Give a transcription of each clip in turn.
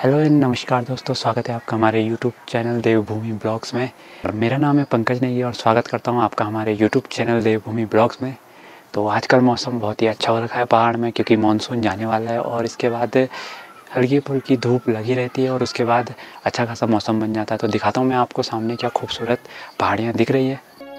Hello and नमस्कार दोस्तों, स्वागत है आपका हमारे यूट्यूब चैनल देवभूमि ब्लॉग्स में। और मेरा नाम है पंकज नेगी और स्वागत करता हूं आपका हमारे यूट्यूब चैनल देवभूमि ब्लॉग्स में। तो आजकल मौसम बहुत ही अच्छा हो रखा है पहाड़ में, क्योंकि मानसून जाने वाला है और इसके बाद हल्की फुल्की धूप लगी रहती है और उसके बाद अच्छा खासा मौसम बन जाता है। तो दिखाता हूँ मैं आपको सामने क्या खूबसूरत पहाड़ियाँ दिख रही है।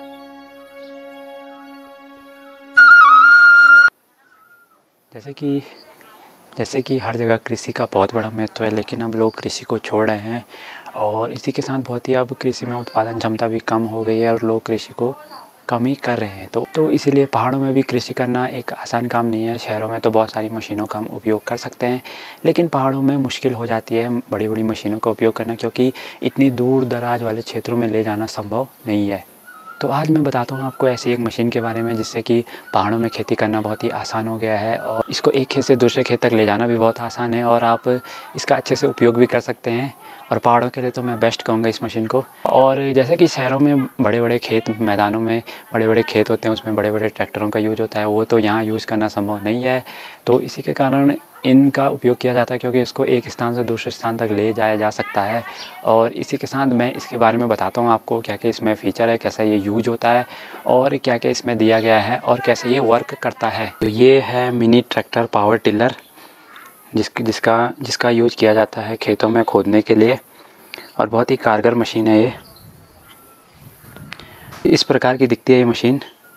जैसे कि हर जगह कृषि का बहुत बड़ा महत्व है, लेकिन अब लोग कृषि को छोड़ रहे हैं और इसी के साथ बहुत ही अब कृषि में उत्पादन क्षमता भी कम हो गई है और लोग कृषि को कम ही कर रहे हैं। तो इसीलिए पहाड़ों में भी कृषि करना एक आसान काम नहीं है। शहरों में तो बहुत सारी मशीनों का हम उपयोग कर सकते हैं, लेकिन पहाड़ों में मुश्किल हो जाती है बड़ी बड़ी मशीनों का उपयोग करना, क्योंकि इतनी दूर दराज वाले क्षेत्रों में ले जाना संभव नहीं है। तो आज मैं बताता हूँ आपको ऐसी एक मशीन के बारे में जिससे कि पहाड़ों में खेती करना बहुत ही आसान हो गया है और इसको एक खेत से दूसरे खेत तक ले जाना भी बहुत आसान है और आप इसका अच्छे से उपयोग भी कर सकते हैं। और पहाड़ों के लिए तो मैं बेस्ट कहूँगा इस मशीन को। और जैसे कि शहरों में बड़े बड़े खेत मैदानों में बड़े बड़े खेत होते हैं, उसमें बड़े बड़े ट्रैक्टरों का यूज़ होता है, वो तो यहाँ यूज़ करना संभव नहीं है। तो इसी के कारण इनका उपयोग किया जाता है, क्योंकि इसको एक स्थान से दूसरे स्थान तक ले जाया जा सकता है। और इसी के साथ मैं इसके बारे में बताता हूँ आपको क्या क्या इसमें फ़ीचर है, कैसा ये यूज होता है और क्या क्या इसमें दिया गया है और कैसे ये वर्क करता है। तो ये है मिनी ट्रैक्टर पावर टिलर, जिसका यूज किया जाता है खेतों में खोदने के लिए और बहुत ही कारगर मशीन है ये। इस प्रकार की दिखती है ये मशीन।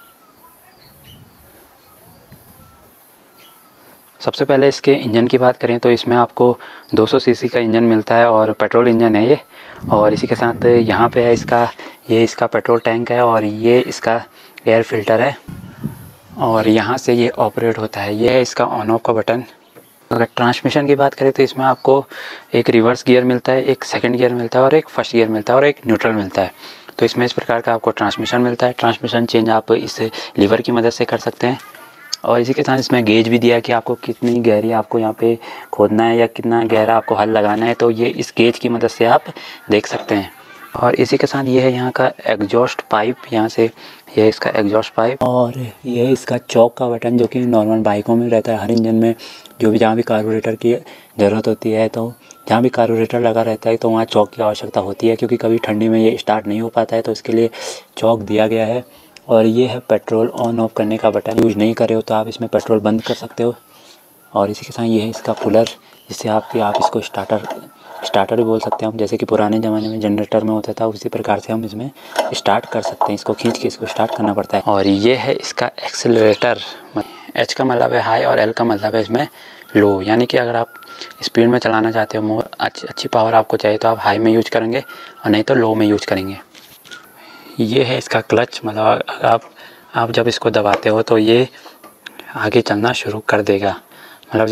सबसे पहले इसके इंजन की बात करें तो इसमें आपको 200 सीसी का इंजन मिलता है और पेट्रोल इंजन है ये। और इसी के साथ यहाँ पे है इसका पेट्रोल टैंक है और ये इसका एयर फिल्टर है और यहाँ से ये ऑपरेट होता है। ये है इसका ऑन ऑफ का बटन। अगर ट्रांसमिशन की बात करें तो इसमें आपको एक रिवर्स गियर मिलता है, एक सेकंड गियर मिलता है और एक फर्स्ट गियर मिलता है और एक न्यूट्रल मिलता है। तो इसमें इस प्रकार का आपको ट्रांसमिशन मिलता है। ट्रांसमिशन चेंज आप इस लीवर की मदद से कर सकते हैं। और इसी के साथ इसमें गेज भी दिया है कि आपको कितनी गहरी आपको यहाँ पे खोदना है या कितना गहरा आपको हल लगाना है, तो ये इस गेज की मदद से आप देख सकते हैं। और इसी के साथ ये है यहाँ का एग्जॉस्ट पाइप, यहाँ से ये इसका एग्जॉस्ट पाइप और ये इसका चॉक का बटन, जो कि नॉर्मल बाइकों में रहता है। हर इंजन में जहाँ भी कार्बोरेटर की ज़रूरत होती है, तो जहाँ भी कार्बोरेटर लगा रहता है तो वहाँ चॉक की आवश्यकता होती है, क्योंकि कभी ठंडी में ये स्टार्ट नहीं हो पाता है, तो इसके लिए चॉक दिया गया है। और ये है पेट्रोल ऑन ऑफ करने का बटन। यूज़ नहीं करे हो तो आप इसमें पेट्रोल बंद कर सकते हो। और इसी के साथ ये है इसका पुलर, जिससे आप इसको स्टार्टर भी बोल सकते हैं हम। जैसे कि पुराने ज़माने में जनरेटर में होता था, उसी प्रकार से हम इसमें स्टार्ट कर सकते हैं। इसको खींच के इसको स्टार्ट करना पड़ता है। और ये है इसका एक्सेलरेटर। एच का मतलब है हाई और एल का मतलब है इसमें लो, यानी कि अगर आप स्पीड में चलाना चाहते हो, अच्छी पावर आपको चाहिए, तो आप हाई में यूज करेंगे और नहीं तो लो में यूज करेंगे। ये है इसका क्लच, मतलब आप जब इसको दबाते हो तो ये आगे चलना शुरू कर देगा। मतलब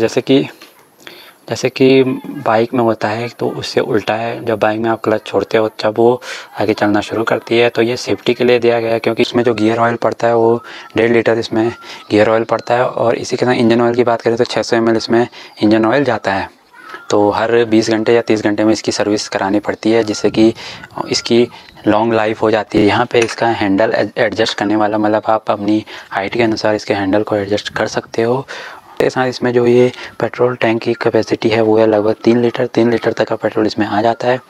जैसे कि बाइक में होता है तो उससे उल्टा है। जब बाइक में आप क्लच छोड़ते हो जब वो आगे चलना शुरू करती है, तो ये सेफ्टी के लिए दिया गया है, क्योंकि इसमें जो गियर ऑयल पड़ता है वो 1.5 लीटर इसमें गियर ऑयल पड़ता है। और इसी के साथ इंजन ऑयल की बात करें तो 600 ml इसमें इंजन ऑयल जाता है। तो हर 20 घंटे या 30 घंटे में इसकी सर्विस करानी पड़ती है, जिससे कि इसकी लॉन्ग लाइफ हो जाती है। यहाँ पे इसका हैंडल एडजस्ट करने वाला, मतलब आप अपनी हाइट के अनुसार इसके हैंडल को एडजस्ट कर सकते हो। के साथ इसमें जो ये पेट्रोल टैंक की कैपेसिटी है वो है लगभग 3 लीटर तक का पेट्रोल इसमें आ जाता है।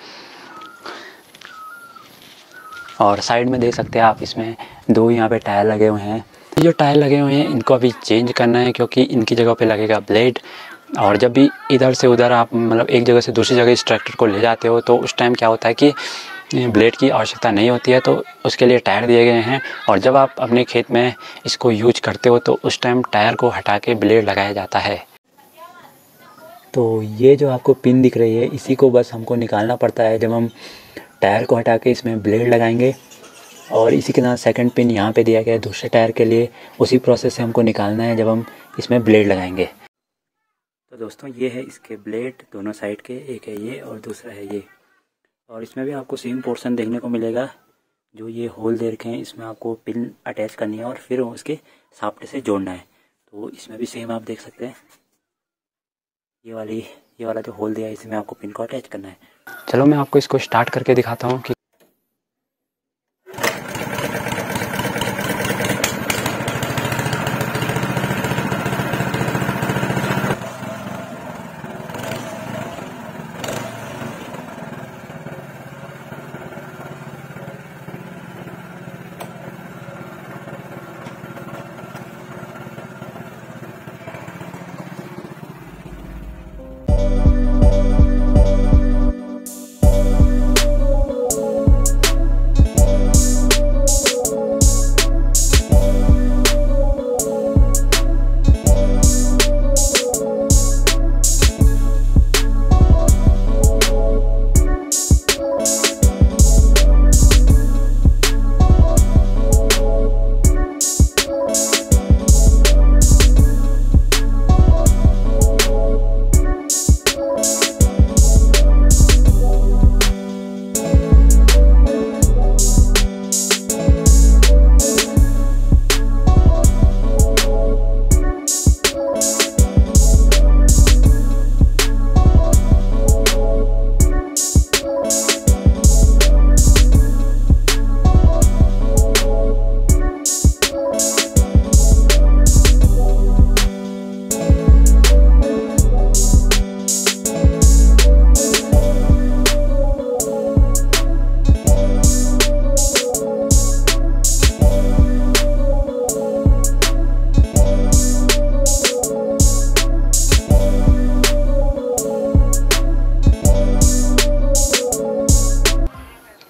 और साइड में देख सकते हैं आप, इसमें 2 यहाँ पे टायर लगे हुए हैं। जो टायर लगे हुए हैं इनको अभी चेंज करना है, क्योंकि इनकी जगह पे लगेगा ब्लेड। और जब भी इधर से उधर आप मतलब एक जगह से दूसरी जगह इस ट्रैक्टर को ले जाते हो, तो उस टाइम क्या होता है कि ब्लेड की आवश्यकता नहीं होती है, तो उसके लिए टायर दिए गए हैं। और जब आप अपने खेत में इसको यूज करते हो तो उस टाइम टायर को हटा के ब्लेड लगाया जाता है। तो ये जो आपको पिन दिख रही है, इसी को बस हमको निकालना पड़ता है जब हम टायर को हटा के इसमें ब्लेड लगाएंगे। और इसी के साथ सेकंड पिन यहाँ पे दिया गया है दूसरे टायर के लिए, उसी प्रोसेस से हमको निकालना है जब हम इसमें ब्लेड लगाएंगे। तो दोस्तों ये है इसके ब्लेड दोनों साइड के, एक है ये और दूसरा है ये। और इसमें भी आपको सेम पोर्शन देखने को मिलेगा। जो ये होल दे रखे हैं इसमें आपको पिन अटैच करनी है और फिर उसके साफ्ट से जोड़ना है। तो इसमें भी सेम आप देख सकते हैं, ये वाला जो होल दिया है इसमें आपको पिन को अटैच करना है। चलो मैं आपको इसको स्टार्ट करके दिखाता हूँ कि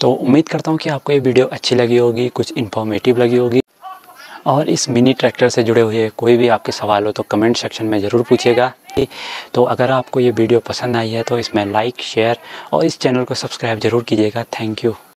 तो उम्मीद करता हूँ कि आपको ये वीडियो अच्छी लगी होगी, कुछ इन्फॉर्मेटिव लगी होगी। और इस मिनी ट्रैक्टर से जुड़े हुए कोई भी आपके सवाल हो तो कमेंट सेक्शन में ज़रूर पूछिएगा। तो अगर आपको ये वीडियो पसंद आई है तो इसमें लाइक, शेयर और इस चैनल को सब्सक्राइब ज़रूर कीजिएगा। Thank you.